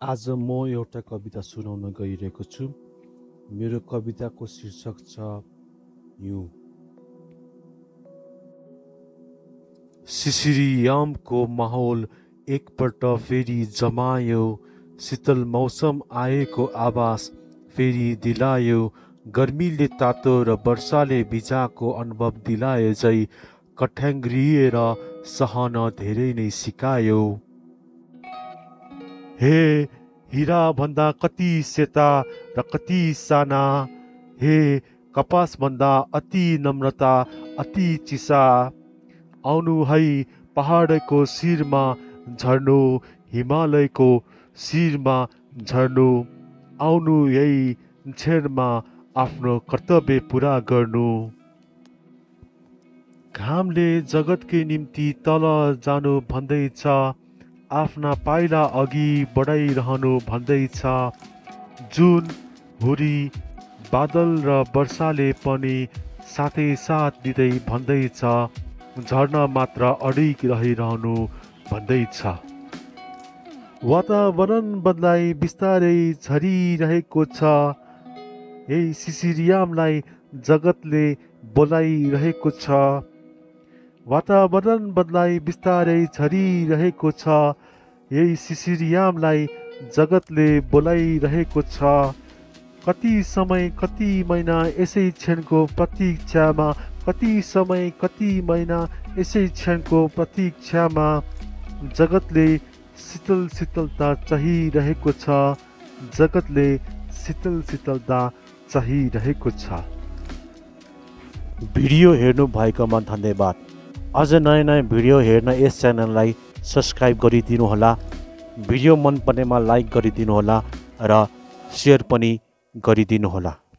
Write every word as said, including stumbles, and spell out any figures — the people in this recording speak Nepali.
आज म एउटा कविता सुनाउन गइरहेको छु। मेरो कविताको शीर्षक छ हिउँ। सिसिरियामको माहौल एकपल्ट फेरि जमायो। शीतल मौसम आएको आभास फेरि दिलायो। गर्मीले तातो र वर्षाले भिजाको अनुभव दिलाए झै कठ्याङ्ग्रिएर सहन धेरै नै सिकायो। हे हिरा भन्दा कति सेता र कति साना, हे कपास भन्दा अति नम्रता अति चिसा। आउनु है पहाडको शिरमा झर्नु, हिमालयको शिरमा झर्नु। आउनु यही क्षणमा आफ्नो कर्तव्य पुरा गर्नु। घामले जगतकै निम्ति तल जानु भन्दैछ, आफ्ना पाइला अघि बढाइरहनु भन्दैछ। जुन हुरी बादल र वर्षाले पनि साथै साथ दिँदै भन्दैछ, झर्न मात्र अडिग रहिरहनु भन्दैछ। वातावरण बदलाई बिस्तारै झरिरहेको छ, यही सिसिरियामलाई जगतले बोलाइरहेको छ। वातावरण बदलाई बिस्तारै झरिरहेको छ, यही सिसिरियामलाई जगतले बोलाइरहेको छ। कति समय कति महिना यसै क्षणको प्रतीक्षामा, कति समय कति महिना यसै क्षणको प्रतीक्षामा। जगतले शीतल शीतलता चाहिरहेको छ, जगतले शीतल शीतलता चाहिरहेको छ। भिडियो हेर्नु भएकोमा धन्यवाद। अझ नयाँ नयाँ भिडियो हेर्न यस च्यानललाई सब्सक्राइब गरिदिनुहोला। भिडियो मन पर्नेमा लाइक गरिदिनुहोला र सेयर पनि गरिदिनुहोला।